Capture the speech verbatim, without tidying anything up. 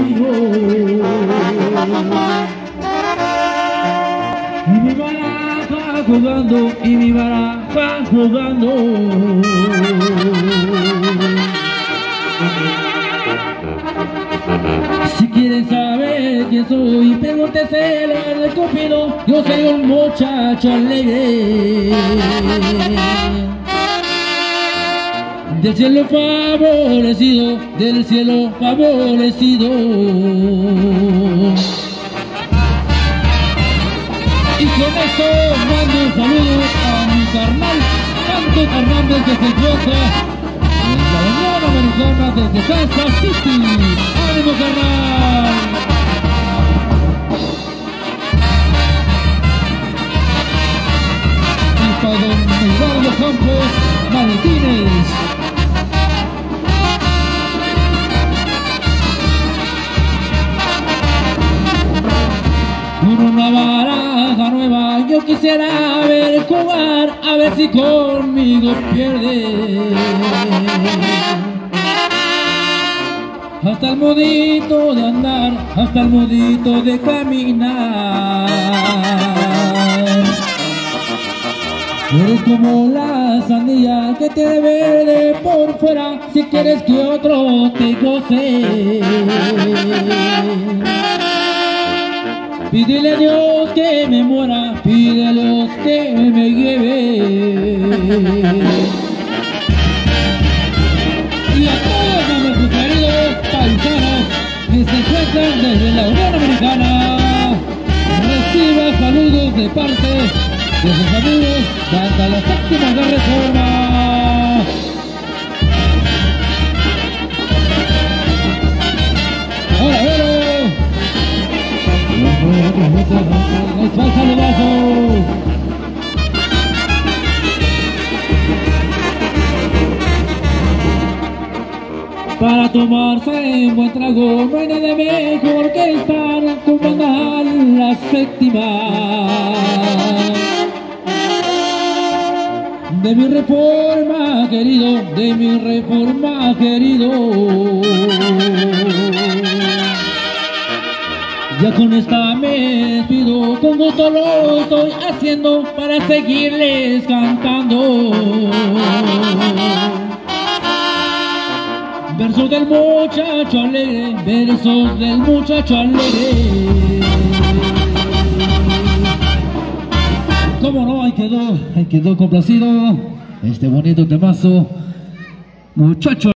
conmigo. Y mi baraja jugando, y mi baraja jugando. Si quieren saber quién soy, pregúnteselo al Cupido. Yo soy un muchacho alegre, del cielo favorecido, del cielo favorecido. Y con esto mando un saludo a mi carnal Santos Hernández, que se encuentra en la Unión Americana desde Kansas City. ¡Ánimo, carnal! Y para don Eduardo Campos Martínez. Con una baraja nueva yo quisiera ver jugar, a ver si conmigo pierde. Hasta el modito de andar, hasta el modito de caminar. Eres como la sandía que tiene verde por fuera, si quieres que otro te goce. Pídele a Dios que me muera, pídele a Dios que me lleve. Y a todos nuestros queridos paisanos que se encuentran desde la Unión Americana, reciba saludos de parte de sus amigos de hasta la séptima de Reforma. ¡Hola, Vero! ¡Les va el saludazo! Para tomarse un buen trago no hay nada mejor que estar tomando la séptima de mi Reforma, querido, de mi Reforma, querido. Ya con esta me despido, con gusto lo estoy haciendo para seguirles cantando. Versos del muchacho alegre, versos del muchacho alegre. Cómo no, ahí quedó, ahí quedó complacido este bonito temazo, muchacho.